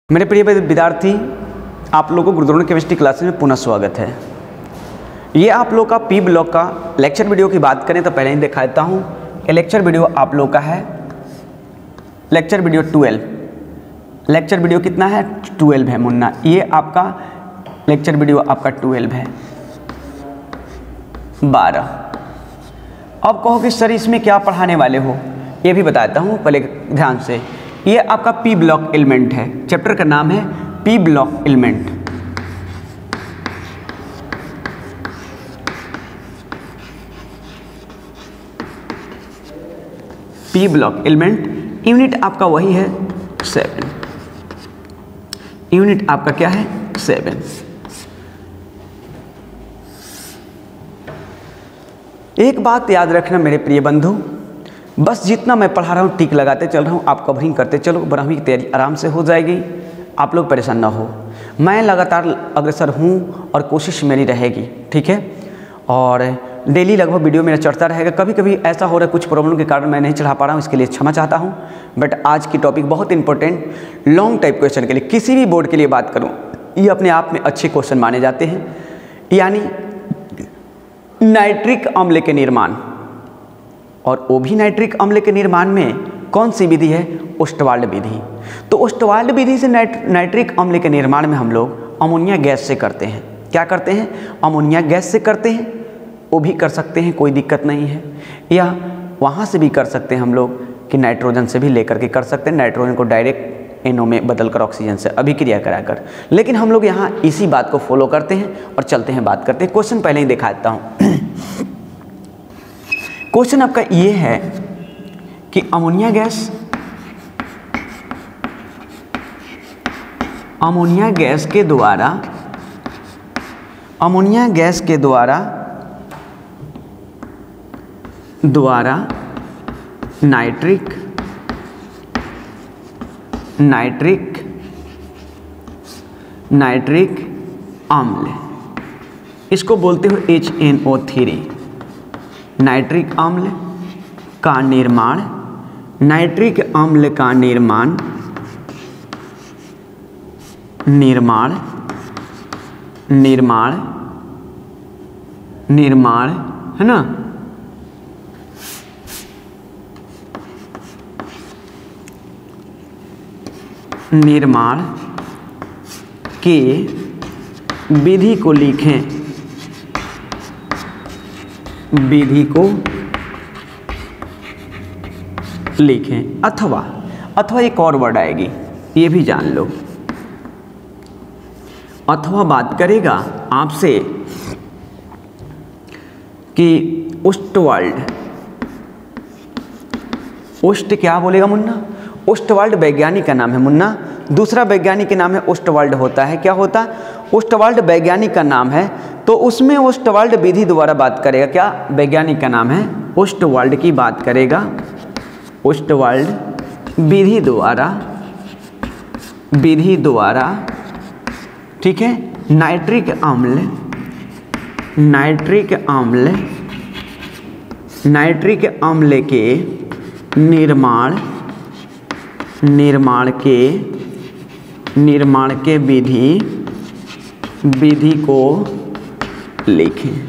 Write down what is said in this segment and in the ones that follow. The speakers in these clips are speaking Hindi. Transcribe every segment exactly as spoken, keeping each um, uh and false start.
मेरे प्रिय विद्यार्थी, आप लोगों को गुरुद्रोण केमिस्ट्री क्लासेस में पुनः स्वागत है। ये आप लोग का पी ब्लॉक का लेक्चर वीडियो की बात करें तो पहले ही दिखा देता हूँ। ये लेक्चर वीडियो आप लोग का है lecture video twelve. Lecture video कितना है? ट्वेल्व है मुन्ना। ये आपका लेक्चर वीडियो आपका ट्वेल्व है, बारह। अब कहो कि सर इसमें क्या पढ़ाने वाले हो, ये भी बताता हूँ पहले ध्यान से। ये आपका पी ब्लॉक एलिमेंट है, चैप्टर का नाम है P block element. P block element unit आपका वही है सेवन। यूनिट आपका क्या है? सेवन। एक बात याद रखना मेरे प्रिय बंधु, बस जितना मैं पढ़ा रहा हूँ टिक लगाते चल रहा हूँ, आप कवरिंग करते चलो, बारहवीं की तैयारी आराम से हो जाएगी। आप लोग परेशान ना हो, मैं लगातार अग्रसर हूँ और कोशिश मेरी रहेगी, ठीक है। और डेली लगभग वीडियो मेरा चढ़ता रहेगा। कभी कभी ऐसा हो रहा है कुछ प्रॉब्लम के कारण मैं नहीं चढ़ा पा रहा हूँ, इसके लिए क्षमा चाहता हूँ। बट आज की टॉपिक बहुत इंपॉर्टेंट, लॉन्ग टाइप क्वेश्चन के लिए, किसी भी बोर्ड के लिए बात करूँ, ये अपने आप में अच्छे क्वेश्चन माने जाते हैं। यानी नाइट्रिक अम्ल के निर्माण, और वो भी नाइट्रिक अम्ल के निर्माण में कौन सी विधि है? ओस्टवाल्ड विधि। तो ओस्टवाल्ड विधि से नाइट नाइट्रिक अम्ल के निर्माण में हम लोग अमोनिया गैस से करते हैं। क्या करते हैं? अमोनिया गैस से करते हैं। वो भी कर सकते हैं, कोई दिक्कत नहीं है। या वहाँ से भी कर सकते हैं हम लोग कि नाइट्रोजन से भी लेकर के कर सकते हैं, नाइट्रोजन को डायरेक्ट एनओ में बदलकर ऑक्सीजन से अभिक्रिया कराकर। लेकिन हम लोग यहाँ इसी बात को फॉलो करते हैं और चलते हैं, बात करते हैं। क्वेश्चन पहले ही दिखा देता हूँ। क्वेश्चन आपका ये है कि अमोनिया गैस अमोनिया गैस के द्वारा अमोनिया गैस के द्वारा द्वारा नाइट्रिक नाइट्रिक नाइट्रिक अम्ल, इसको बोलते हो H N O three. Nitric अम्ल का निर्माण नाइट्रिक अम्ल का निर्माण निर्माण निर्माण निर्माण है ना, निर्माण के विधि को लिखें, विधि को लिखें। अथवा अथवा एक और वर्ड आएगी, ये भी जान लो। अथवा बात करेगा आपसे कि ओस्टवाल्ड, ओस्ट क्या बोलेगा मुन्ना? ओस्टवाल्ड वैज्ञानिक का नाम है मुन्ना। दूसरा वैज्ञानिक का नाम है ओस्टवाल्ड होता है। क्या होता है? ओस्टवाल्ड वैज्ञानिक का नाम है, तो उसमें ओस्टवाल्ड विधि द्वारा बात करेगा। क्या वैज्ञानिक का नाम है? ओस्टवाल्ड की बात करेगा, ओस्टवाल्ड विधि द्वारा विधि द्वारा ठीक है, नाइट्रिक अम्ल नाइट्रिक अम्ल नाइट्रिक अम्ल के निर्माण निर्माण के निर्माण के विधि विधि को लिखें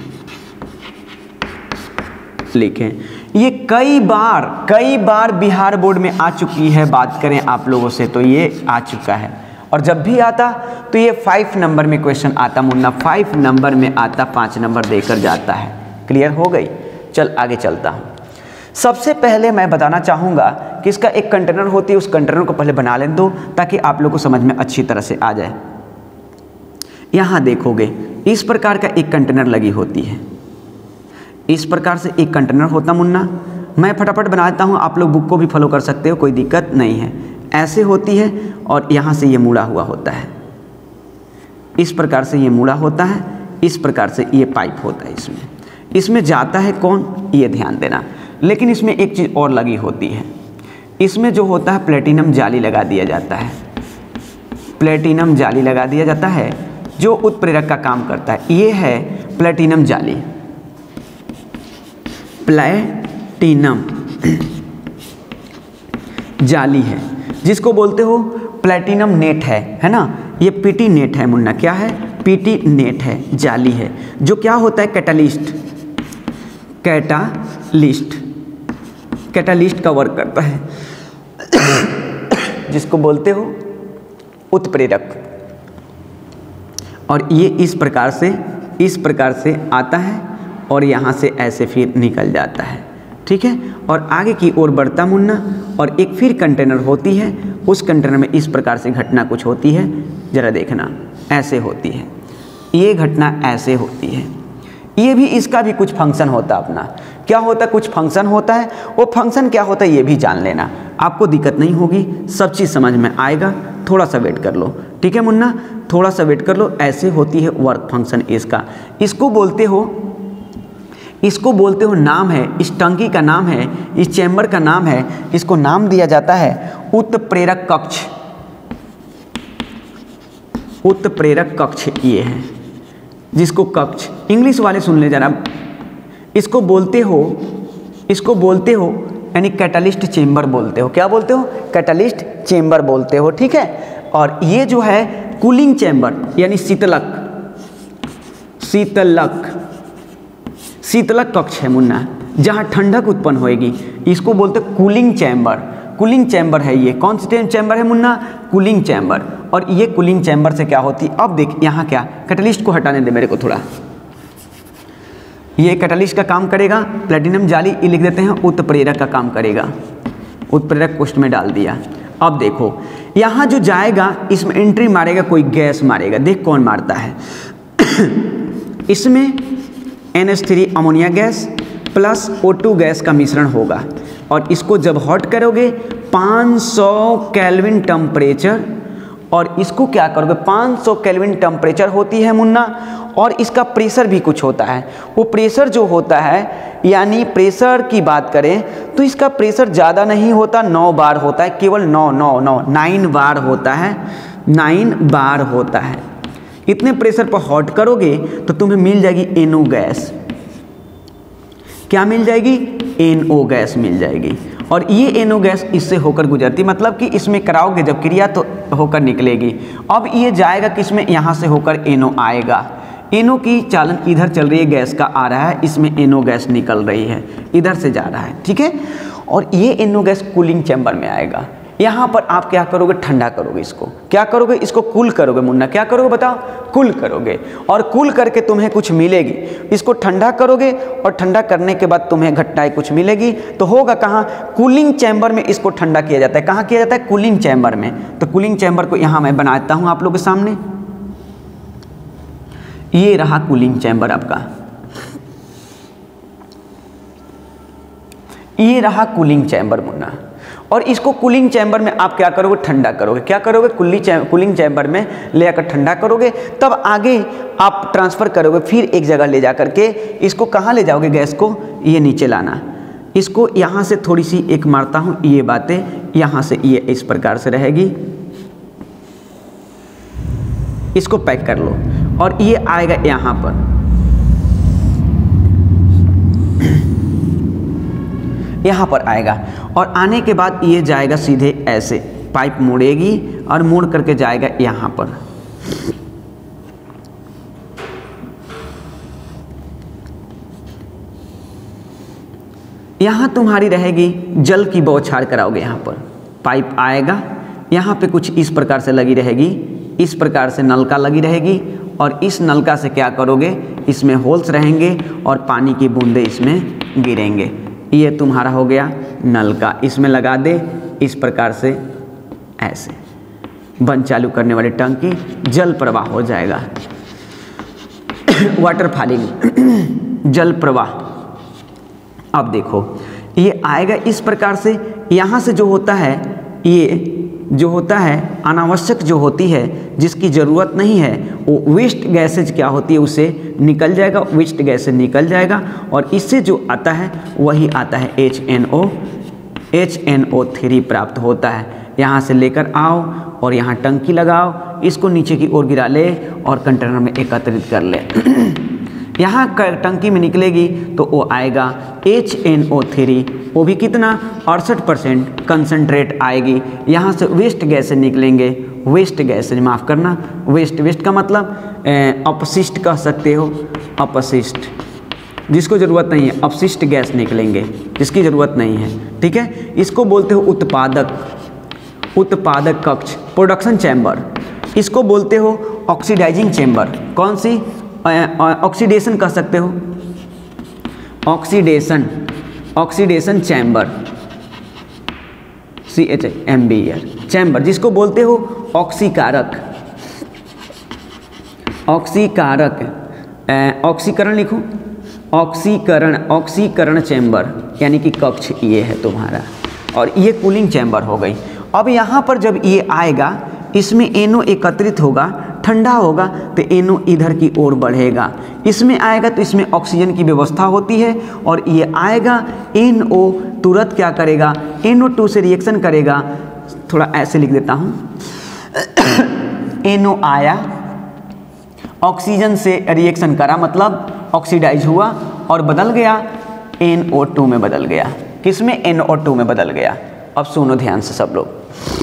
लिखें। ये कई बार कई बार बिहार बोर्ड में आ चुकी है, बात करें आप लोगों से तो ये आ चुका है। और जब भी आता तो ये फाइव नंबर में क्वेश्चन आता मुन्ना, फाइव नंबर में आता, पाँच नंबर देकर जाता है। क्लियर हो गई? चल आगे चलता हूँ। सबसे पहले मैं बताना चाहूँगा कि इसका एक कंटेनर होती है, उस कंटेनर को पहले बना लें दो, ताकि आप लोग को समझ में अच्छी तरह से आ जाए। यहाँ देखोगे इस प्रकार का एक कंटेनर लगी होती है, इस प्रकार से एक कंटेनर होता मुन्ना। मैं फटाफट बना देता हूँ, आप लोग बुक को भी फॉलो कर सकते हो, कोई दिक्कत नहीं है। ऐसे होती है और यहाँ से ये मुड़ा हुआ होता है, इस प्रकार से ये मुड़ा होता है, इस प्रकार से ये पाइप होता है। इसमें इसमें जाता है कौन, ये ध्यान देना। लेकिन इसमें एक चीज़ और लगी होती है, इसमें जो होता है प्लेटिनम जाली लगा दिया जाता है। प्लेटिनम जाली लगा दिया जाता है जो उत्प्रेरक का काम करता है। ये है प्लेटिनम जाली, प्लेटिनम जाली है, जिसको बोलते हो प्लेटिनम नेट है है ना, ये पीटी नेट है मुन्ना, क्या है, पीटी नेट है, जाली है, जो क्या होता है, कैटालिस्ट, कैटालिस्ट कैटालिस्ट का वर्क करता है, जिसको बोलते हो उत्प्रेरक। और ये इस प्रकार से इस प्रकार से आता है और यहाँ से ऐसे फिर निकल जाता है, ठीक है, और आगे की ओर बढ़ता मुन्ना, और एक फिर कंटेनर होती है, उस कंटेनर में इस प्रकार से घटना कुछ होती है, जरा देखना, ऐसे होती है, ये घटना ऐसे होती है। ये भी, इसका भी कुछ फंक्शन होता है अपना, क्या होता है, कुछ फंक्शन होता है, वो फंक्शन क्या होता है ये भी जान लेना, आपको दिक्कत नहीं होगी, सब चीज़ समझ में आएगा, थोड़ा सा वेट कर लो, ठीक है मुन्ना, थोड़ा सा वेट कर लो। ऐसे होती है वर्क फंक्शन इसका, इसको बोलते हो इसको बोलते हो नाम है, इस टंकी का नाम है, इस चैम्बर का नाम है, इसको नाम दिया जाता है उत्प्रेरक कक्ष, उत्प्रेरक कक्ष ये है, जिसको कक्ष, इंग्लिश वाले सुन ले जरा, इसको बोलते हो इसको बोलते हो यानी कैटालिस्ट चेम्बर बोलते हो, क्या बोलते हो, कैटालिस्ट चेम्बर बोलते हो, ठीक है। और ये जो है कूलिंग चैम्बर यानी शीतलक, शीतलक शीतलक कक्ष है मुन्ना, जहाँ ठंडक उत्पन्न होएगी, इसको बोलते हैं कूलिंग चैम्बर, कूलिंग चैम्बर है ये, कौन सी चैम्बर है मुन्ना, कूलिंग चैम्बर। और ये कूलिंग चैम्बर से क्या होती है, अब देख यहाँ क्या, कैटालिस्ट को हटाने दे मेरे को थोड़ा, ये कैटालिस्ट का काम करेगा, प्लेटिनम जाली ये लिख देते हैं, उत्प्रेरक का काम करेगा, उत्प्रेरक कोष्ठ में डाल दिया। अब देखो यहाँ जो जाएगा इसमें एंट्री मारेगा, कोई गैस मारेगा, देख कौन मारता है इसमें N H three ammonia gas plus O two gas का मिश्रण होगा, और इसको जब हॉट करोगे पाँच सौ केल्विन टेम्परेचर, और इसको क्या करोगे, पाँच सौ केल्विन टेम्परेचर होती है मुन्ना, और इसका प्रेशर भी कुछ होता है, वो प्रेशर जो होता है, यानी प्रेशर की बात करें तो इसका प्रेशर ज़्यादा नहीं होता, नौ बार होता है, केवल नौ नौ नौ नाइन बार होता है, नाइन बार होता है। इतने प्रेशर पर हॉट करोगे तो तुम्हें मिल जाएगी एनओ गैस, क्या मिल जाएगी, एनओ गैस मिल जाएगी, और ये एनओ गैस इससे होकर गुजरती, मतलब कि इसमें कराओगे जब क्रिया तो होकर निकलेगी। अब ये जाएगा किसमें, यहाँ से होकर एनओ आएगा, एनओ की चालन इधर चल रही है, गैस का आ रहा है, इसमें एनओ गैस निकल रही है, इधर से जा रहा है, ठीक है। और ये एनओ गैस कूलिंग चैम्बर में आएगा, यहाँ पर आप क्या करोगे, ठंडा करोगे, इसको क्या करोगे, इसको कूल करोगे मुन्ना, क्या करोगे बताओ, कूल करोगे, और कूल करके तुम्हें कुछ मिलेगी, इसको ठंडा करोगे, और ठंडा करने के बाद तुम्हें घटनाएं कुछ मिलेगी, तो होगा कहाँ, कूलिंग चैम्बर में इसको ठंडा किया जाता है, कहाँ किया जाता है, कूलिंग चैम्बर में। तो कूलिंग चैम्बर को यहाँ मैं बनाता हूँ आप लोगों के सामने, ये रहा कूलिंग चैम्बर आपका, ये रहा कूलिंग चैम्बर मुन्ना, और इसको कूलिंग चैम्बर में आप क्या करोगे, ठंडा करोगे, क्या करोगे, कूलिंग चैम्बर में ले आकर ठंडा करोगे, तब आगे आप ट्रांसफ़र करोगे, फिर एक जगह ले जा करके इसको कहाँ ले जाओगे, गैस को ये नीचे लाना, इसको यहाँ से थोड़ी सी एक मारता हूँ, ये बातें यहाँ से ये इस प्रकार से रहेगी, इसको पैक कर लो, और ये आएगा यहाँ पर, यहाँ पर आएगा, और आने के बाद ये जाएगा सीधे ऐसे, पाइप मुड़ेगी और मुड़ करके जाएगा यहाँ पर, यहाँ तुम्हारी रहेगी जल की बौछार कराओगे, यहाँ पर पाइप आएगा, यहाँ पे कुछ इस प्रकार से लगी रहेगी, इस प्रकार से नलका लगी रहेगी, और इस नलका से क्या करोगे, इसमें होल्स रहेंगे और पानी की बूंदे इसमें गिरेंगे, ये तुम्हारा हो गया नलका, इसमें लगा दे इस प्रकार से, ऐसे बंद चालू करने वाली टंकी, जल प्रवाह हो जाएगा वाटर फॉलिंग, जल प्रवाह। अब देखो ये आएगा इस प्रकार से, यहाँ से जो होता है, ये जो होता है अनावश्यक जो होती है, जिसकी ज़रूरत नहीं है, वो वेस्ट गैसेज क्या होती है, उसे निकल जाएगा, वेस्ट गैस से निकल जाएगा, और इससे जो आता है वही आता है H N O, H N O three प्राप्त होता है। यहाँ से लेकर आओ और यहाँ टंकी लगाओ, इसको नीचे की ओर गिरा ले और कंटेनर में एकत्रित कर ले। यहाँ टंकी में निकलेगी तो वो आएगा एच एन ओ थ्री, वो भी कितना अड़सठ परसेंट कंसनट्रेट आएगी। यहाँ से वेस्ट गैस निकलेंगे, वेस्ट गैस माफ़ करना, वेस्ट वेस्ट का मतलब अपशिष्ट कह सकते हो, अपशिष्ट जिसको ज़रूरत नहीं है, अपशिष्ट गैस निकलेंगे जिसकी ज़रूरत नहीं है, ठीक है। इसको बोलते हो उत्पादक, उत्पादक कक्ष, प्रोडक्शन चैम्बर। इसको बोलते हो ऑक्सीडाइजिंग चैम्बर, कौन सी, ऑक्सीडेशन कह सकते हो, oxidation, oxidation chamber, C H M B R chamber, जिसको बोलते हो ऑक्सीकारक, ऑक्सीकारक, ऑक्सीकरण लिखो, ऑक्सीकरण, ऑक्सीकरण चैम्बर यानी कि कक्ष ये है तुम्हारा, और ये कूलिंग चैम्बर हो गई। अब यहाँ पर जब ये आएगा, इसमें एनो एकत्रित होगा, ठंडा होगा तो एनो इधर की ओर बढ़ेगा, इसमें आएगा तो इसमें ऑक्सीजन की व्यवस्था होती है, और ये आएगा एन ओ तुरंत क्या करेगा, एन ओ टू से रिएक्शन करेगा, थोड़ा ऐसे लिख देता हूँ, एन ओ आया, ऑक्सीजन से रिएक्शन करा, मतलब ऑक्सीडाइज हुआ और बदल गया एन ओ टू में बदल गया, किसमें, एन ओ टू में बदल गया। अब सुनो ध्यान से सब लोग,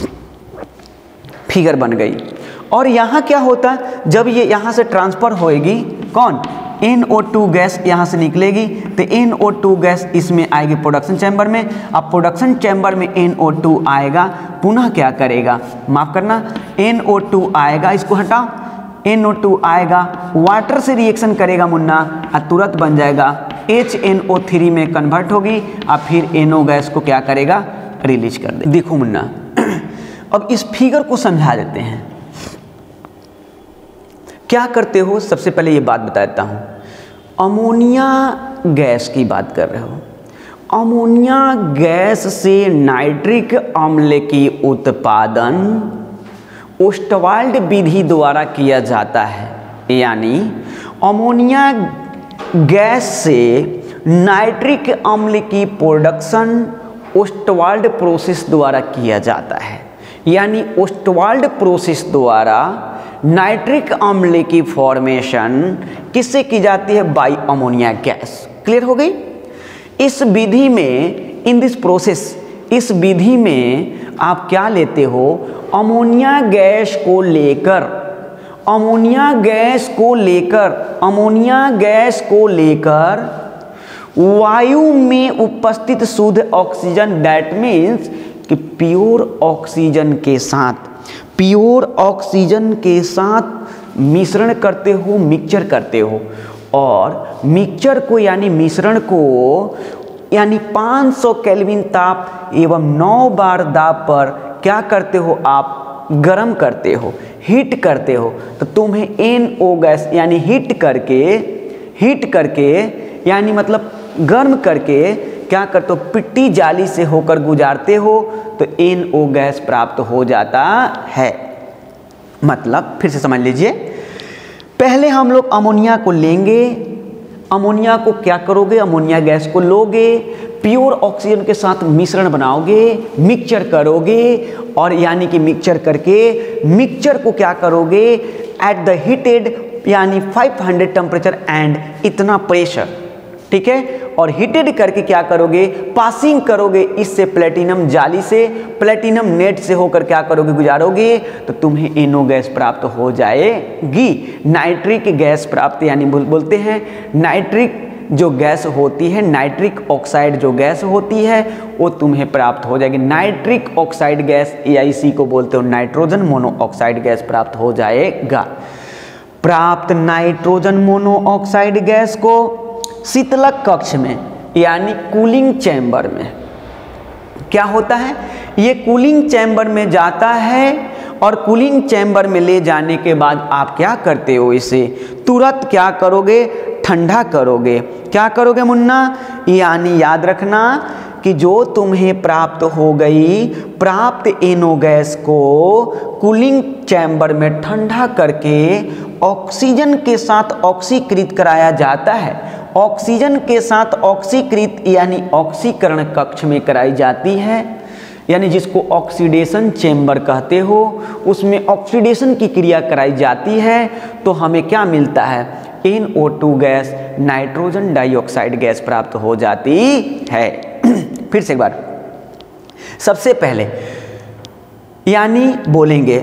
फिगर बन गई। और यहाँ क्या होता है, जब ये यहाँ से ट्रांसफ़र होएगी, कौन, एन ओ टू गैस यहाँ से निकलेगी, तो एन ओ टू गैस इसमें आएगी प्रोडक्शन चैम्बर में। अब प्रोडक्शन चैम्बर में एन ओ टू आएगा, पुनः क्या करेगा, माफ़ करना, एन ओ टू आएगा, इसको हटाओ, एन ओ टू आएगा, वाटर से रिएक्शन करेगा मुन्ना, और तुरंत बन जाएगा एच एन ओ थ्री में कन्वर्ट होगी, और फिर एन ओ गैस को क्या करेगा, रिलीज कर दे। देखो मुन्ना, अब इस फिगर को समझा देते हैं, क्या करते हो। सबसे पहले ये बात बता देता हूँ, अमोनिया गैस की बात कर रहे हो, अमोनिया गैस से नाइट्रिक अम्ल की उत्पादन ओस्टवाल्ड विधि द्वारा किया जाता है, यानी अमोनिया गैस से नाइट्रिक अम्ल की प्रोडक्शन ओस्टवाल्ड प्रोसेस द्वारा किया जाता है, यानी ओस्टवाल्ड प्रोसेस द्वारा नाइट्रिक अम्ल की फॉर्मेशन किससे की जाती है, बाई अमोनिया गैस। क्लियर हो गई। इस विधि में, इन दिस प्रोसेस, इस विधि में आप क्या लेते हो, अमोनिया गैस को लेकर, अमोनिया गैस को लेकर, अमोनिया गैस को लेकर वायु में उपस्थित शुद्ध ऑक्सीजन, दैट मीन्स कि प्योर ऑक्सीजन के साथ, प्योर ऑक्सीजन के साथ मिश्रण करते हो, मिक्सचर करते हो, और मिक्सचर को यानी मिश्रण को यानी पाँच सौ केल्विन ताप एवं नौ बार दाब पर क्या करते हो, आप गर्म करते हो, हीट करते हो, तो तुम्हें एन ओ गैस यानी हीट करके, हीट करके यानी मतलब गर्म करके क्या करते हो, पिट्टी जाली से होकर गुजारते हो, तो एन ओ गैस प्राप्त हो जाता है। मतलब फिर से समझ लीजिए, पहले हम लोग अमोनिया को लेंगे, अमोनिया को क्या करोगे, अमोनिया गैस को लोगे, प्योर ऑक्सीजन के साथ मिश्रण बनाओगे, मिक्सचर करोगे, और यानी कि मिक्सचर करके मिक्सचर को क्या करोगे, एट द हीटेड यानी पाँच सौ टेम्परेचर एंड इतना प्रेशर, ठीक है, और हीटेड करके क्या करोगे, पासिंग करोगे इससे प्लेटिनम जाली से, प्लेटिनम नेट से होकर क्या करोगे, गुजारोगे, तो तुम्हें एनो गैस प्राप्त हो जाएगी। नाइट्रिक गैस प्राप्त यानी बोल, बोलते हैं नाइट्रिक जो गैस होती है, नाइट्रिक ऑक्साइड जो गैस होती है वो तुम्हें प्राप्त हो जाएगी। नाइट्रिक ऑक्साइड गैस या इसी को बोलते हो नाइट्रोजन मोनोऑक्साइड गैस प्राप्त हो जाएगा। प्राप्त नाइट्रोजन मोनोऑक्साइड गैस को शीतलक कक्ष में यानी कूलिंग चैम्बर में क्या होता है, ये कूलिंग चैम्बर में जाता है, और कूलिंग चैम्बर में ले जाने के बाद आप क्या करते हो, इसे तुरंत क्या करोगे, ठंडा करोगे। क्या करोगे मुन्ना, यानी याद रखना कि जो तुम्हें प्राप्त हो गई, प्राप्त एनो गैस को कूलिंग चैम्बर में ठंडा करके ऑक्सीजन के साथ ऑक्सीकृत कराया जाता है। ऑक्सीजन के साथ ऑक्सीकृत यानी ऑक्सीकरण कक्ष में कराई जाती है, यानी जिसको ऑक्सीडेशन चैम्बर कहते हो, उसमें ऑक्सीडेशन की क्रिया कराई जाती है। तो हमें क्या मिलता है, N O two gas nitrogen dioxide gas प्राप्त हो जाती है। फिर से एक बार, सबसे पहले यानी बोलेंगे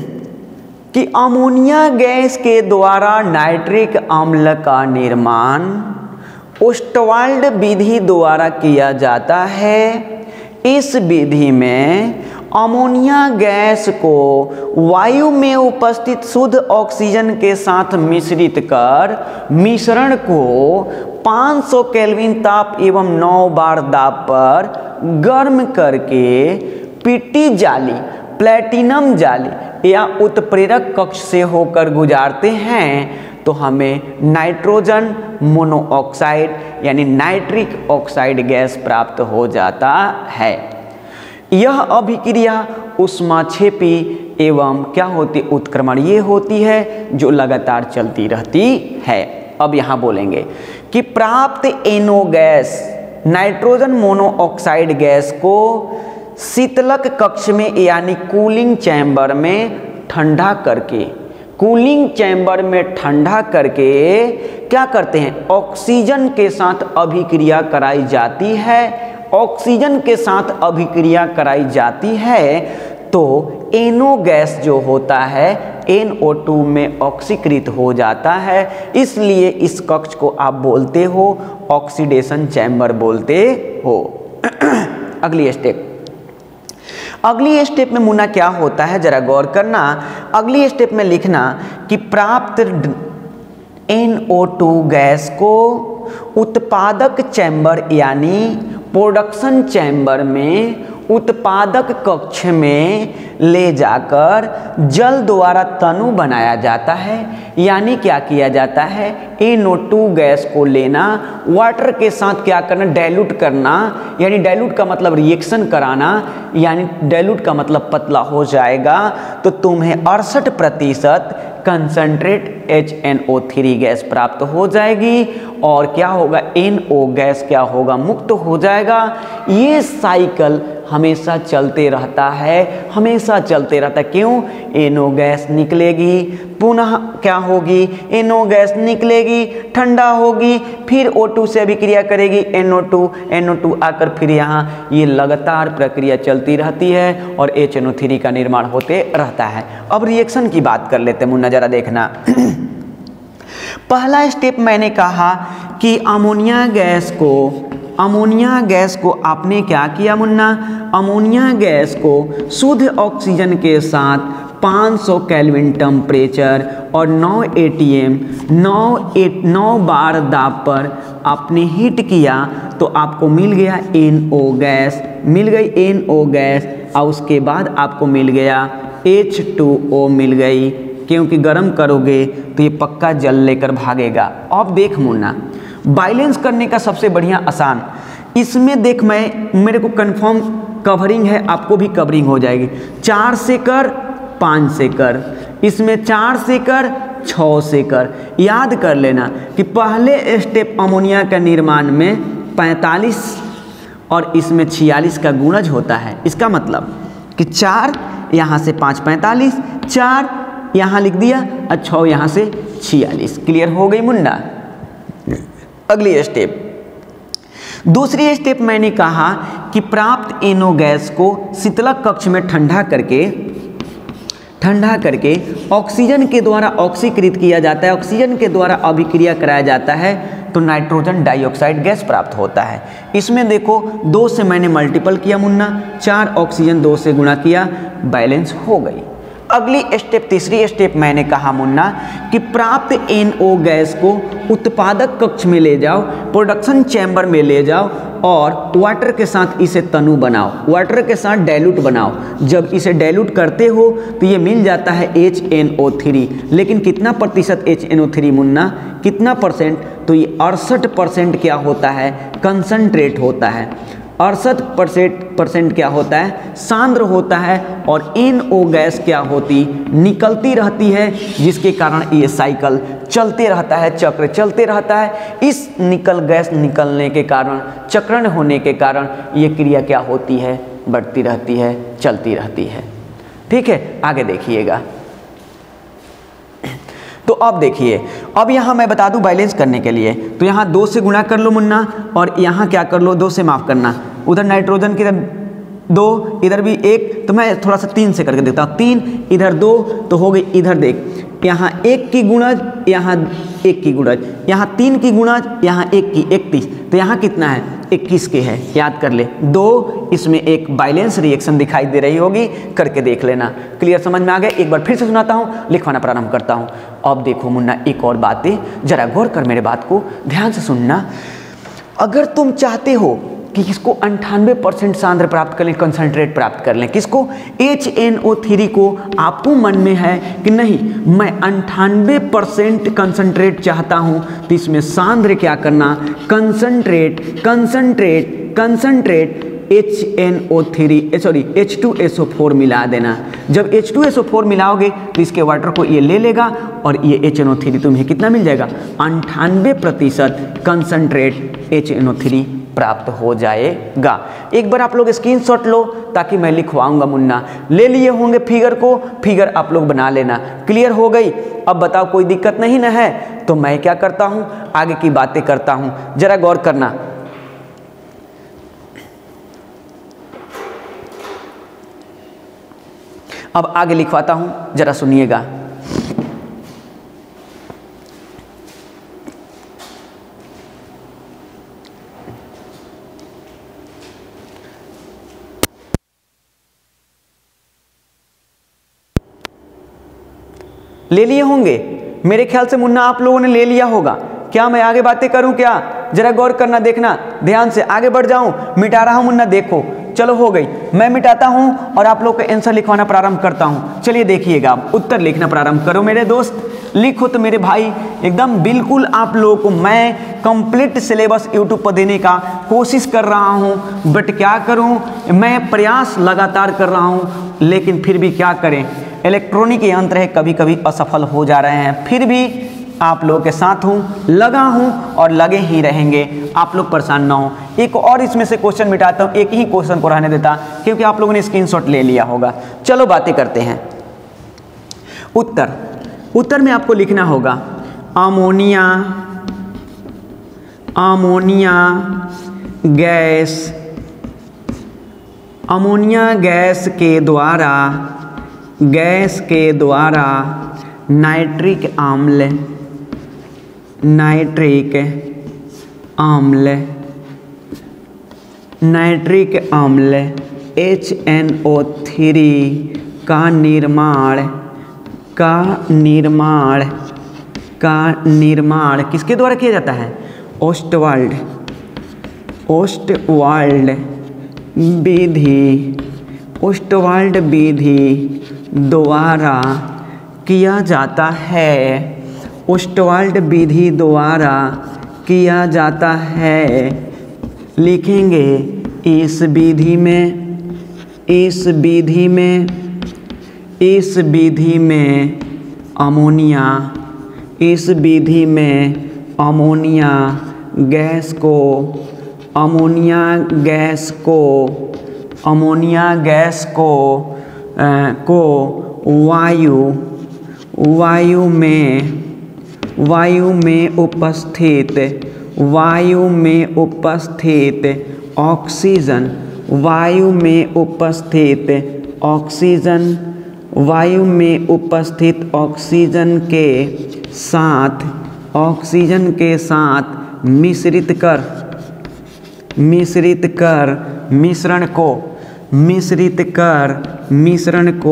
कि अमोनिया गैस के द्वारा नाइट्रिक अम्ल का निर्माण ओस्टवाल्ड विधि द्वारा किया जाता है। इस विधि में अमोनिया गैस को वायु में उपस्थित शुद्ध ऑक्सीजन के साथ मिश्रित कर मिश्रण को पाँच सौ केल्विन ताप एवं नौ बार दाब पर गर्म करके पिट्टी जाली, प्लेटिनम जाली या उत्प्रेरक कक्ष से होकर गुजारते हैं तो हमें नाइट्रोजन मोनोऑक्साइड यानी नाइट्रिक ऑक्साइड गैस प्राप्त हो जाता है। यह अभिक्रिया ऊष्माक्षेपी एवं क्या होती उत्क्रमणीय होती है जो लगातार चलती रहती है। अब यहाँ बोलेंगे कि प्राप्त N O gas nitrogen monoxide gas को शीतलक कक्ष में यानी कूलिंग चैम्बर में ठंडा करके कूलिंग चैम्बर में ठंडा करके क्या करते हैं, ऑक्सीजन के साथ अभिक्रिया कराई जाती है। ऑक्सीजन के साथ अभिक्रिया कराई जाती है तो एनो गैस जो होता है एन ओ टू में ऑक्सीकृत हो जाता है। इसलिए इस कक्ष को आप बोलते हो ऑक्सीडेशन चैम्बर बोलते हो। अगली स्टेप अगली स्टेप में मुन्ना क्या होता है जरा गौर करना। अगली स्टेप में लिखना कि प्राप्त एन ओ टू गैस को उत्पादक चैम्बर यानी प्रोडक्शन चैम्बर में उत्पादक कक्ष में ले जाकर जल द्वारा तनु बनाया जाता है। यानी क्या किया जाता है, एन ओ टू गैस को लेना, वाटर के साथ क्या करना, डाइल्यूट करना। यानी डाइल्यूट का मतलब रिएक्शन कराना, यानी डाइल्यूट का मतलब पतला हो जाएगा तो तुम्हें अड़सठ प्रतिशत concentrate H N O three gas प्राप्त हो जाएगी और क्या होगा, एन ओ गैस क्या होगा, मुक्त हो जाएगा। ये साइकिल हमेशा चलते रहता है, हमेशा चलते रहता है। क्यों, एन ओ गैस निकलेगी, पुनः क्या होगी, एन ओ गैस निकलेगी, ठंडा होगी, फिर ओ टू से अभिक्रिया करेगी, N O two, N O two आकर फिर यहाँ ये लगातार प्रक्रिया चलती रहती है और एच एन ओ थ्री का निर्माण होते रहता है। अब रिएक्शन की बात कर लेते हैं मुन्ना, जरा देखना। पहला स्टेप मैंने कहा कि अमोनिया गैस को अमोनिया गैस को आपने क्या किया मुन्ना, अमोनिया गैस को शुद्ध ऑक्सीजन के साथ पाँच सौ केल्विन टेम्परेचर और नौ ए टी एम नौ एट नौ बार दाब पर आपने हीट किया तो आपको मिल गया एन ओ गैस, मिल गई एन ओ गैस और उसके बाद आपको मिल गया एच टू ओ मिल गई। क्योंकि गर्म करोगे तो ये पक्का जल लेकर भागेगा। अब देख मुन्ना, बैलेंस करने का सबसे बढ़िया आसान, इसमें देख मैं मेरे को कंफर्म कवरिंग है, आपको भी कवरिंग हो जाएगी। चार से कर, पाँच से कर, इसमें चार से कर, छः से कर। याद कर लेना कि पहले स्टेप अमोनिया का निर्माण में पैंतालीस और इसमें छियालीस का गुणज होता है। इसका मतलब कि चार यहाँ से पाँच पैंतालीस, चार यहाँ लिख दिया और छः यहाँ से छियालीस। क्लियर हो गई मुन्ना। अगली स्टेप, दूसरी स्टेप मैंने कहा कि प्राप्त एनो गैस को शीतलक कक्ष में ठंडा करके ठंडा करके ऑक्सीजन के द्वारा ऑक्सीकृत किया जाता है। ऑक्सीजन के द्वारा अभिक्रिया कराया जाता है तो नाइट्रोजन डाइऑक्साइड गैस प्राप्त होता है। इसमें देखो दो से मैंने मल्टीपल किया मुन्ना, चार ऑक्सीजन दो से गुणा किया, बैलेंस हो गई। अगली स्टेप, तीसरी स्टेप मैंने कहा मुन्ना कि प्राप्त एन ओ गैस को उत्पादक कक्ष में ले जाओ, प्रोडक्शन चैम्बर में ले जाओ और वाटर के साथ इसे तनु बनाओ, वाटर के साथ डाइल्यूट बनाओ। जब इसे डाइल्यूट करते हो तो ये मिल जाता है एच एन ओ थ्री। लेकिन कितना प्रतिशत एच एन ओ थ्री मुन्ना, कितना परसेंट, तो ये अड़सठ परसेंट क्या होता है, कंसंट्रेट होता है। अड़सठ परसेंट परसेंट क्या होता है, सांद्र होता है और एन ओ गैस क्या होती, निकलती रहती है, जिसके कारण ये साइकिल चलते रहता है, चक्र चलते रहता है। इस निकल गैस निकलने के कारण, चक्रण होने के कारण ये क्रिया क्या होती है, बढ़ती रहती है, चलती रहती है। ठीक है, आगे देखिएगा। तो अब देखिए अब यहाँ मैं बता दूँ बैलेंस करने के लिए, तो यहाँ दो से गुणा कर लो मुन्ना, और यहाँ क्या कर लो, दो से माफ़ करना, उधर नाइट्रोजन की तरफ दो, इधर भी एक, तो मैं थोड़ा सा तीन से करके देखता हूँ, तीन इधर दो तो हो गई, इधर देख यहाँ एक की गुणज, यहाँ एक की गुणज, यहाँ तीन की गुणज, यहाँ एक की, इकतीस, तो यहाँ कितना है, इक्कीस के है, याद कर ले। दो, इसमें एक बैलेंस रिएक्शन दिखाई दे रही होगी, करके देख लेना। क्लियर, समझ में आ गया? एक बार फिर से सुनाता हूँ, लिखवाना प्रारंभ करता हूँ। अब देखो मुन्ना, एक और बातें, जरा गौर कर मेरे बात को ध्यान से सुनना। अगर तुम चाहते हो कि किसको अंठानवे परसेंट सांद्र प्राप्त कर लें, कंसंट्रेट प्राप्त कर लें, किसको, एच एन ओ थ्री को, आपको मन में है कि नहीं मैं अंठानवे परसेंट कंसंट्रेट चाहता हूं, तो इसमें सांद्र क्या करना, concentrate concentrate concentrate H N O three sorry H two S O four मिला देना। जब H two S O four मिलाओगे तो इसके वाटर को ये ले लेगा और ये एच एन ओ थ्री तुम्हें कितना मिल जाएगा, अंठानवे प्रतिशत concentrate H N O three प्राप्त हो जाएगा। एक बार आप लोग स्क्रीनशॉट लो ताकि मैं लिखवाऊंगा मुन्ना। ले लिए होंगे फिगर को, फिगर आप लोग बना लेना। क्लियर हो गई? अब बताओ कोई दिक्कत नहीं ना है? तो मैं क्या करता हूं, आगे की बातें करता हूं, जरा गौर करना। अब आगे लिखवाता हूं, जरा सुनिएगा। ले लिए होंगे मेरे ख्याल से मुन्ना, आप लोगों ने ले लिया होगा। क्या मैं आगे बातें करूं क्या? जरा गौर करना, देखना ध्यान से, आगे बढ़ जाऊं, मिटा रहा हूं मुन्ना, देखो चलो हो गई। मैं मिटाता हूं और आप लोग का आंसर लिखवाना प्रारंभ करता हूं। चलिए देखिएगा, उत्तर लिखना प्रारंभ करो मेरे दोस्त, लिखो तो मेरे भाई। एकदम बिल्कुल आप लोगों को मैं कंप्लीट सिलेबस यूट्यूब पर देने का कोशिश कर रहा हूं, बट क्या करूं, मैं प्रयास लगातार कर रहा हूं, लेकिन फिर भी क्या करें, इलेक्ट्रॉनिक यंत्र है, कभी कभी असफल हो जा रहे हैं। फिर भी आप लोगों के साथ हूँ, लगा हूँ और लगे ही रहेंगे, आप लोग परेशान ना हो। एक और इसमें से क्वेश्चन मिटाता हूँ, एक ही क्वेश्चन को रहने देता क्योंकि आप लोगों ने स्क्रीनशॉट ले लिया होगा। चलो बातें करते हैं। उत्तर उत्तर में आपको लिखना होगा ammonia ammonia gas ammonia gas के द्वारा गैस के द्वारा नाइट्रिक अम्ल नाइट्रिक अम्ल नाइट्रिक अम्ल एच एन ओ थ्री का निर्माण का निर्माण का निर्माण किसके द्वारा किया जाता है? ओस्टवाल्ड ओस्टवाल्ड विधि ओस्टवाल्ड विधि द्वारा किया जाता है। ओस्टवाल्ड विधि द्वारा किया जाता है। लिखेंगे इस विधि में इस विधि में इस विधि में अमोनिया इस विधि में अमोनिया गैस को अमोनिया गैस को अमोनिया गैस को आ, को वायु वायु में वायु में उपस्थित वायु में उपस्थित ऑक्सीजन वायु में उपस्थित ऑक्सीजन वायु में उपस्थित ऑक्सीजन के साथ ऑक्सीजन के साथ मिश्रित कर मिश्रित कर मिश्रण को मिश्रित कर मिश्रण को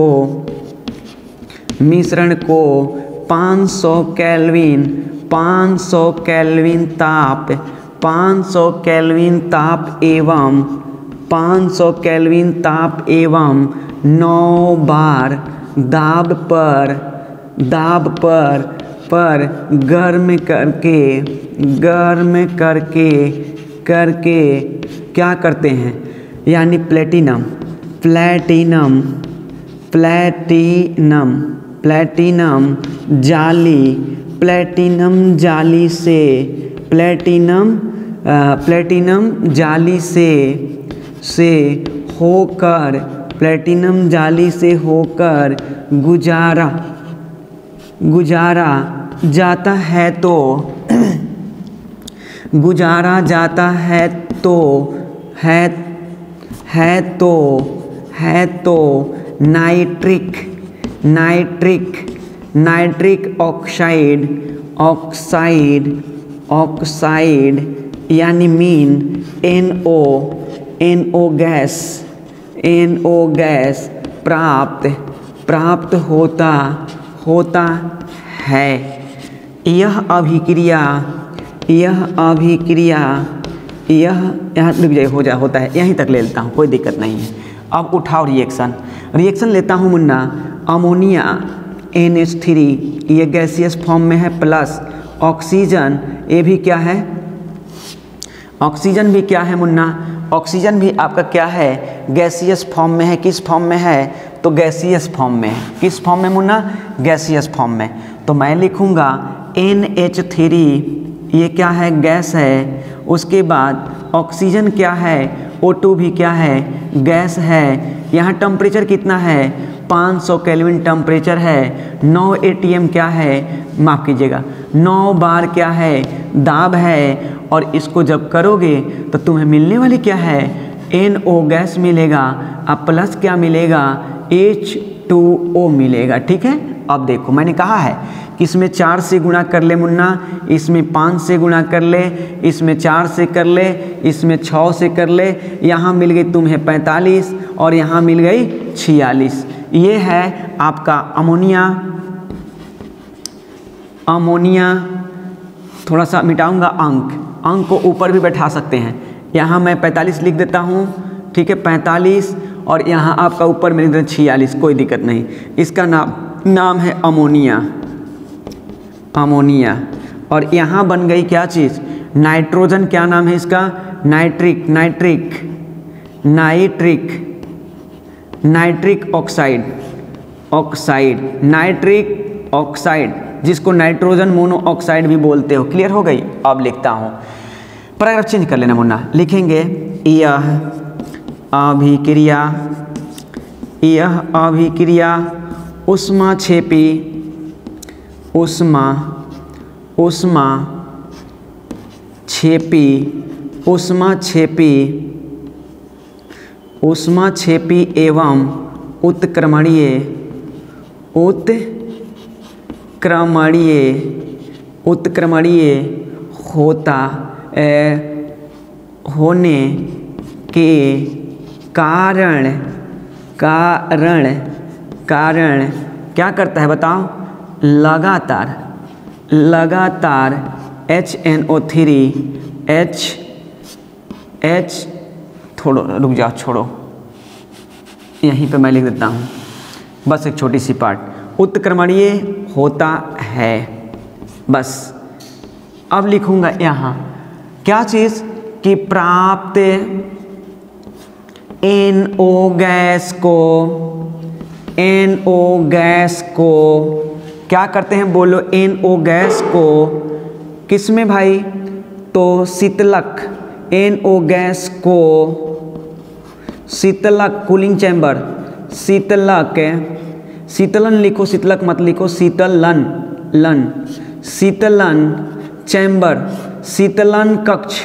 मिश्रण को पाँच सौ केल्विन पाँच सौ केल्विन ताप पाँच सौ केल्विन ताप एवं पाँच सौ केल्विन ताप एवं नौ बार दाब पर दाब पर पर गर्म करके गर्म करके करके क्या करते हैं, यानी प्लेटिनम प्लेटिनम प्लेटिनम प्लेटिनम जाली प्लेटिनम जाली से प्लेटिनम प्लेटिनम जाली से से होकर प्लेटिनम जाली से होकर गुजारा गुजारा जाता है तो गुजारा जाता है तो है है तो है तो nitric nitric nitric oxide oxide oxide यानी mean N O N O gas N O gas प्राप्त प्राप्त होता होता है। यह अभिक्रिया यह अभिक्रिया यह यहाँ रुक जाए हो जा होता है, यहीं तक ले लेता हूँ, कोई दिक्कत नहीं है। अब उठाओ रिएक्शन रिएक्शन लेता हूँ मुन्ना। अमोनिया एन एच थ्री ये गैसियस फॉर्म में है, प्लस ऑक्सीजन ये भी क्या है, ऑक्सीजन भी क्या है मुन्ना, ऑक्सीजन भी आपका क्या है, गैसियस फॉर्म में है। किस फॉर्म में है, तो गैसियस फॉर्म में है। किस फॉर्म में मुन्ना, गैसियस फॉर्म में। तो मैं लिखूँगा एन एच थ्री ये क्या है, गैस है। उसके बाद ऑक्सीजन क्या है, ओ टू भी क्या है, गैस है। यहाँ टेम्परेचर कितना है, पाँच सौ केल्विन टेम्परेचर है। नौ एटीएम क्या है, माफ़ कीजिएगा नौ बार क्या है, दाब है। और इसको जब करोगे तो तुम्हें मिलने वाली क्या है, एन ओ गैस मिलेगा। अब प्लस क्या मिलेगा, एच टू ओ मिलेगा। ठीक है, अब देखो मैंने कहा है कि इसमें चार से गुणा कर ले मुन्ना, इसमें पाँच से गुणा कर ले, इसमें चार से कर ले, इसमें छः से कर ले। यहाँ मिल गई तुम्हें पैंतालीस और यहाँ मिल गई छियालीस। ये है आपका अमोनिया। अमोनिया थोड़ा सा मिटाऊंगा अंक, अंक को ऊपर भी बैठा सकते हैं। यहाँ मैं पैंतालीस लिख देता हूँ, ठीक है पैंतालीस, और यहाँ आपका ऊपर में लिख देता छियालीस, कोई दिक्कत नहीं। इसका नाम नाम है अमोनिया अमोनिया। और यहाँ बन गई क्या चीज़, नाइट्रोजन। क्या नाम है इसका, nitric nitric nitric nitric oxide oxide nitric oxide, जिसको नाइट्रोजन मोनोऑक्साइड भी बोलते हो। क्लियर हो गई। अब लिखता हूँ, पैराग्राफ चेंज कर लेना मुन्ना। लिखेंगे यह अभिक्रिया यह अभिक्रिया उष्मा छेपी उष्मा उष्मा छेपी उष्मा छेपी उष्मा छेपी एवं उत्क्रमणीय उत्क्रमणीय उत्क्रमणीय होता ए, होने के कारण कारण कारण क्या करता है बताओ, लगातार लगातार H N O three H H थोड़ो रुक जाओ छोड़ो, यहीं पे मैं लिख देता हूँ बस एक छोटी सी पार्ट, उत्क्रमणीय होता है बस। अब लिखूँगा यहाँ क्या चीज़ कि प्राप्त एन ओ गैस को एन ओ गैस को क्या करते हैं बोलो, एन ओ गैस को किस में भाई, तो शीतलक, एन ओ गैस को शीतलक कूलिंग चैम्बर, शीतलक शीतलन लिखो, शीतलक मत लिखो, शीतलन लन शीतलन चैम्बर, शीतलन कक्ष,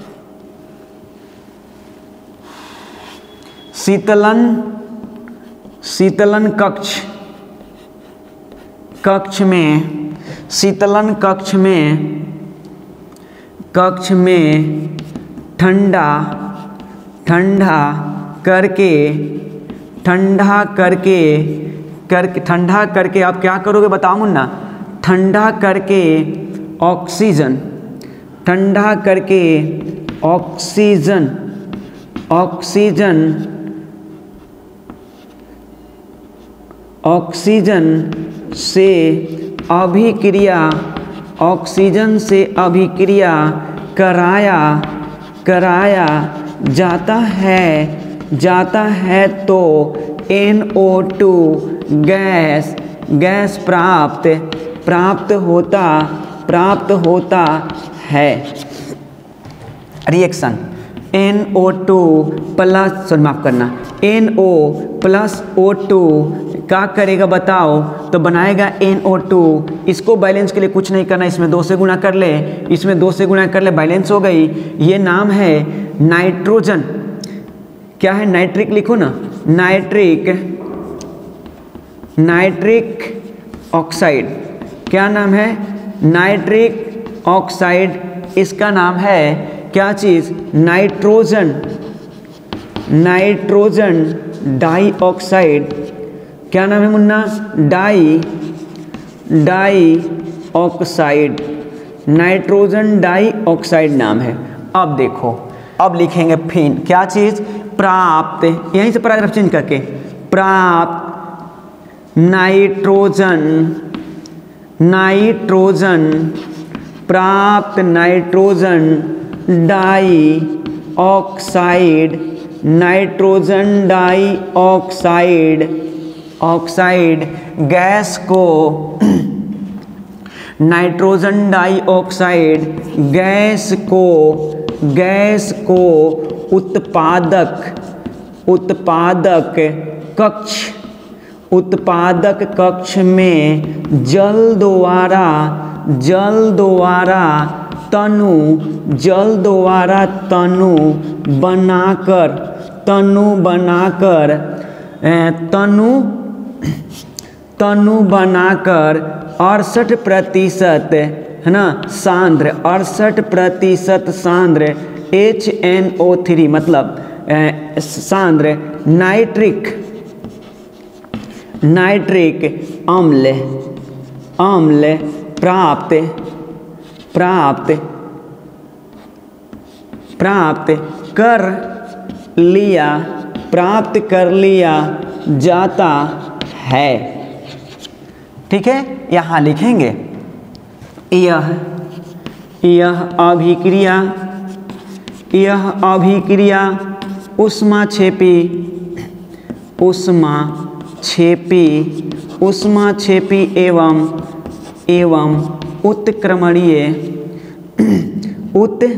शीतलन शीतलन कक्ष कक्ष में शीतलन कक्ष में कक्ष में ठंडा ठंडा करके ठंडा करके करके ठंडा करके आप क्या करोगे बताओ मुन्ना, ठंडा करके ऑक्सीजन ठंडा करके ऑक्सीजन ऑक्सीजन ऑक्सीजन से अभिक्रिया ऑक्सीजन से अभिक्रिया कराया कराया जाता है जाता है तो N O two gas gas प्राप्त प्राप्त होता प्राप्त होता है। Reaction N O two plus माफ करना N O plus O two क्या करेगा बताओ, तो बनाएगा एन ओ टू। इसको बैलेंस के लिए कुछ नहीं करना, इसमें दो से गुणा कर ले, इसमें दो से गुणा कर ले, बैलेंस हो गई। ये नाम है नाइट्रोजन, क्या है नाइट्रिक लिखो ना, नाइट्रिक, नाइट्रिक ऑक्साइड, क्या नाम है नाइट्रिक ऑक्साइड, इसका नाम है क्या चीज़ नाइट्रोजन, नाइट्रोजन डाइऑक्साइड, क्या नाम है मुन्ना di, di oxide, nitrogen dioxide नाम है। अब देखो अब लिखेंगे फिर क्या चीज़ प्राप्त, यहीं से पैराग्राफ चेंज करके प्राप्त नाइट्रोजन, नाइट्रोजन प्राप्त nitrogen dioxide, nitrogen dioxide oxide gas को, नाइट्रोजन डाइऑक्साइड गैस को, गैस को उत्पादक, उत्पादक कक्ष, उत्पादक कक्ष में जल द्वारा, जल द्वारा तनु, जल द्वारा तनु बनाकर, तनु बनाकर, तनु तनु बनाकर अड़सठ प्रतिशत है ना सांद्र, अड़सठ प्रतिशत सांद्र एच एन ओ थ्री मतलब सांद्र नाइट्रिक, नाइट्रिक अम्ल, अम्ल प्राप्त, प्राप्त प्राप्त कर लिया, प्राप्त कर लिया जाता है। ठीक है, यहाँ लिखेंगे यह, यह अभिक्रिया, यह अभिक्रिया ऊष्माक्षेपी, ऊष्माक्षेपी, ऊष्माक्षेपी एवं एवं उत्क्रमणीय, उत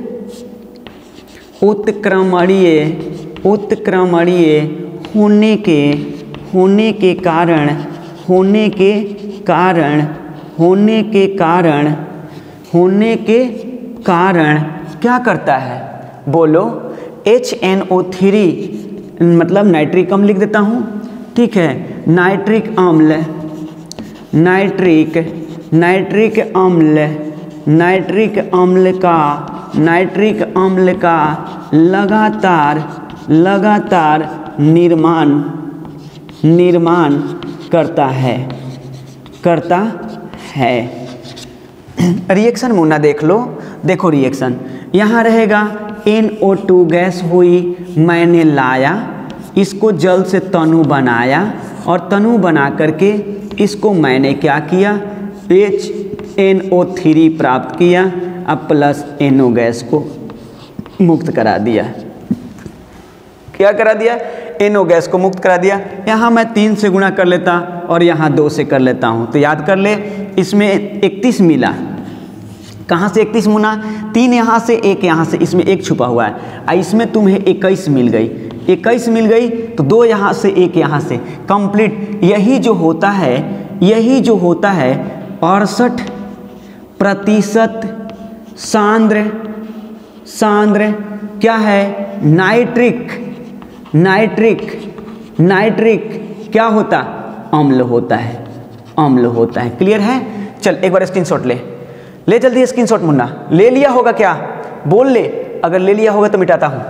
उत्क्रमणीय, उत्क्रमणीय होने के, होने के कारण, होने के कारण, होने के कारण, होने के कारण क्या करता है बोलो, एच एन ओ थ्री मतलब नाइट्रिक अम्ल लिख देता हूँ। ठीक है, नाइट्रिक अम्ल, नाइट्रिक, नाइट्रिक अम्ल, नाइट्रिक अम्ल का, नाइट्रिक अम्ल का लगातार, लगातार निर्माण, निर्माण करता है, करता है। रिएक्शन मुन्ना देख लो, देखो रिएक्शन यहाँ रहेगा एन ओ टू गैस हुई, मैंने लाया, इसको जल से तनु बनाया और तनु बना करके इसको मैंने क्या किया एच एन ओ थ्री प्राप्त किया, अब प्लस एन ओ गैस को मुक्त करा दिया, क्या करा दिया एन ओ गैस को मुक्त करा दिया। यहाँ मैं तीन से गुणा कर लेता और यहाँ दो से कर लेता हूँ, तो याद कर ले इसमें इकतीस मिला, कहाँ से इकतीस मुना, तीन यहाँ से एक यहाँ से, इसमें एक छुपा हुआ है, और इसमें तुम्हें इक्कीस मिल गई, इक्कीस मिल गई तो दो यहाँ से एक यहाँ से कंप्लीट। यही जो होता है, यही जो होता है अड़सठ प्रतिशत सांद्र, सांद्र क्या है नाइट्रिक, नाइट्रिक, नाइट्रिक क्या होता अम्ल होता है, अम्ल होता है। क्लियर है, चल एक बार स्क्रीनशॉट ले, ले जल्दी स्क्रीनशॉट मुन्ना, ले लिया होगा क्या बोल ले, अगर ले लिया होगा तो मिटाता हूं।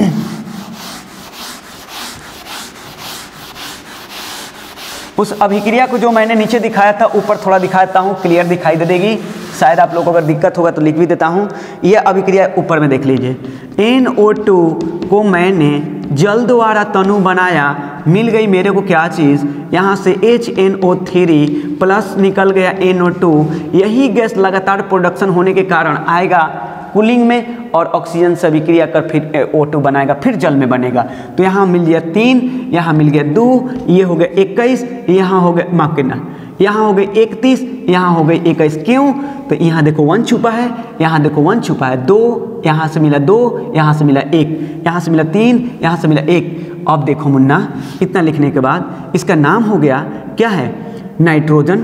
उस अभिक्रिया को जो मैंने नीचे दिखाया था ऊपर थोड़ा दिखाता हूँ, क्लियर दिखाई दे देगी, शायद आप लोगों को अगर दिक्कत होगा तो लिख भी देता हूँ। यह अभिक्रिया ऊपर में देख लीजिए, एन ओ टू को मैंने जल द्वारा तनु बनाया, मिल गई मेरे को क्या चीज़, यहाँ से H N O three plus निकल गया एन ओ टू, यही गैस लगातार प्रोडक्शन होने के कारण आएगा कूलिंग में और ऑक्सीजन से अभिक्रिया कर फिर ओ टू बनाएगा, फिर जल में बनेगा। तो यहाँ मिल गया तीन, यहाँ मिल गया दो, ये हो गया इक्कीस, यहाँ हो गया माफ करना, यहाँ हो गए इकतीस, यहाँ हो गए इक्कीस। क्यों, तो यहाँ देखो वन छुपा है, यहाँ देखो वन छुपा है, दो यहाँ से मिला दो, यहाँ से मिला एक, यहाँ से मिला तीन, यहाँ से मिला एक, अब देखो मुन्ना, इतना लिखने के बाद इसका नाम हो गया क्या है, nitrogen,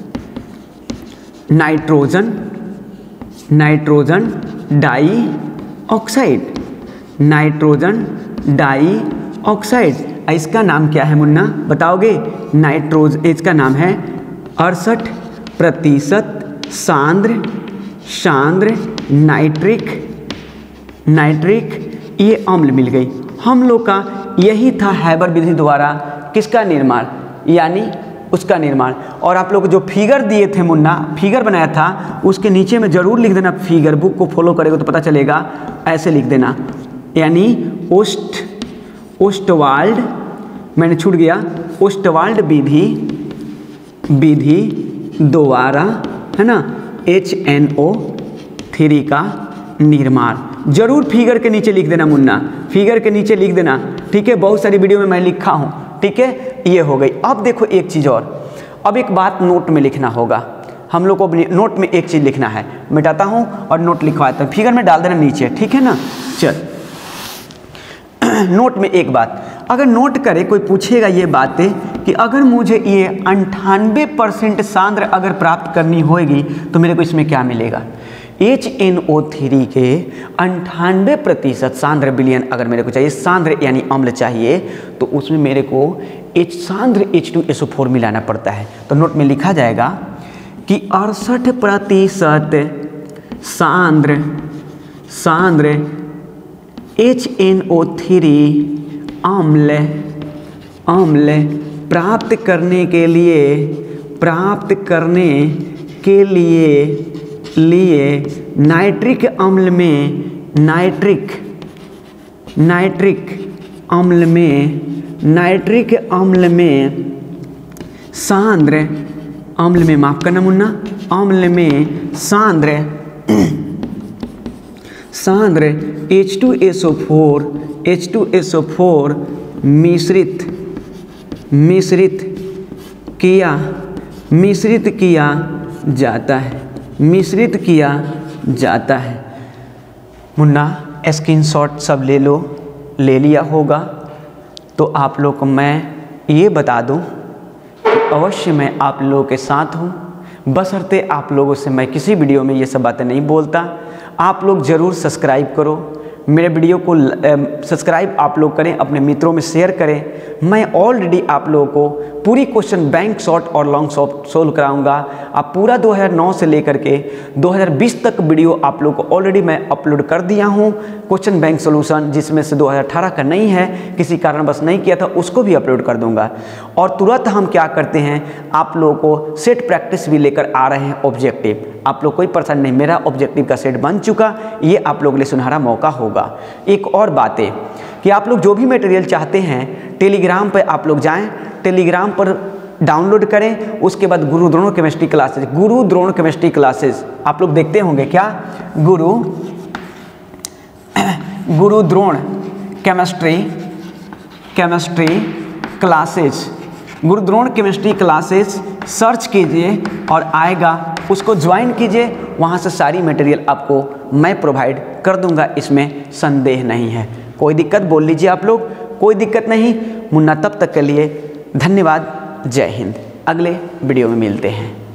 nitrogen nitrogen di oxide, nitrogen di oxide. इसका नाम क्या है मुन्ना, बताओगे? नाइट्रोज इसका नाम है अड़सठ प्रतिशत सांद्र सांद्र नाइट्रिक नाइट्रिक ये अम्ल मिल गई। हम लोग का यही था हैबर विधि द्वारा किसका निर्माण, यानी उसका निर्माण। और आप लोग जो फिगर दिए थे मुन्ना, फिगर बनाया था, उसके नीचे में जरूर लिख देना फिगर, बुक को फॉलो करेगा तो पता चलेगा, ऐसे लिख देना, यानी ओस्ट ओस्टवाल्ड, मैंने छूट गया, ओस्टवाल्ड विधि विधि द्वारा, है ना, एच एन ओ थ्री का निर्माण। जरूर फिगर के नीचे लिख देना मुन्ना, फिगर के नीचे लिख देना, ठीक है। बहुत सारी वीडियो में मैं लिखा हूँ, ठीक है। ये हो गई। अब देखो एक चीज़ और, अब एक बात नोट में लिखना होगा हम लोग को, नोट में एक चीज़ लिखना है, मिटाता हूँ और नोट लिखवाता हूँ, फिगर में डाल देना नीचे, ठीक है ना। चल नोट में एक बात, अगर नोट करे कोई पूछेगा ये बातें कि अगर मुझे ये अंठानवे परसेंट सांद्र अगर प्राप्त करनी होगी तो मेरे को इसमें क्या मिलेगा, एच एन ओ थ्री के अंठानवे प्रतिशत सांद्र विलयन अगर मेरे को चाहिए, सांद्र यानी अम्ल चाहिए, तो उसमें मेरे को एच सांद्र H two S O four मिलाना पड़ता है। तो नोट में लिखा जाएगा कि अड़सठ प्रतिशत सांद्र सांद्र एच एन ओ थ्री अम्ल अम्ल प्राप्त करने के लिए प्राप्त करने के लिए लिए नाइट्रिक अम्ल में नाइट्रिक नाइट्रिक अम्ल में नाइट्रिक अम्ल में सांद्र अम्ल में माफ करना मुन्ना, अम्ल में सांद्र सांद्र H two S O four H two S O four मिश्रित मिश्रित किया मिश्रित किया जाता है मिश्रित किया जाता है। मुन्ना स्क्रीनशॉट सब ले लो, ले लिया होगा तो आप लोग को मैं ये बता दूं कि अवश्य मैं आप लोगों के साथ हूँ, बशर्ते आप लोगों से मैं किसी वीडियो में ये सब बातें नहीं बोलता। आप लोग ज़रूर सब्सक्राइब करो मेरे वीडियो को, सब्सक्राइब आप लोग करें, अपने मित्रों में शेयर करें। मैं ऑलरेडी आप लोगों को पूरी क्वेश्चन बैंक शॉर्ट और लॉन्ग शॉर्ट सोल्व कराऊंगा। आप पूरा दो हज़ार नौ से लेकर के दो हज़ार बीस तक वीडियो आप लोग को ऑलरेडी मैं अपलोड कर दिया हूं। क्वेश्चन बैंक सॉल्यूशन जिसमें से दो हज़ार अठारह का नहीं है, किसी कारणवश नहीं किया था, उसको भी अपलोड कर दूंगा। और तुरंत हम क्या करते हैं, आप लोगों को सेट प्रैक्टिस भी लेकर आ रहे हैं ऑब्जेक्टिव। आप लोग कोई परेशानी नहीं, मेरा ऑब्जेक्टिव का सेट बन चुका, ये आप लोग के लिए सुनहरा मौका होगा। एक और बात है कि आप लोग जो भी मटेरियल चाहते हैं टेलीग्राम पर आप लोग जाएं, टेलीग्राम पर डाउनलोड करें। उसके बाद गुरु द्रोण केमिस्ट्री क्लासेस, गुरु द्रोण केमिस्ट्री क्लासेस आप लोग देखते होंगे क्या, गुरु गुरु द्रोण केमिस्ट्री केमिस्ट्री क्लासेस, गुरु द्रोण केमिस्ट्री क्लासेस सर्च कीजिए और आएगा, उसको ज्वाइन कीजिए। वहाँ से सारी मटेरियल आपको मैं प्रोवाइड कर दूंगा, इसमें संदेह नहीं है। कोई दिक्कत बोल लीजिए आप लोग, कोई दिक्कत नहीं मुन्ना। तब तक के लिए धन्यवाद, जय हिंद। अगले वीडियो में मिलते हैं।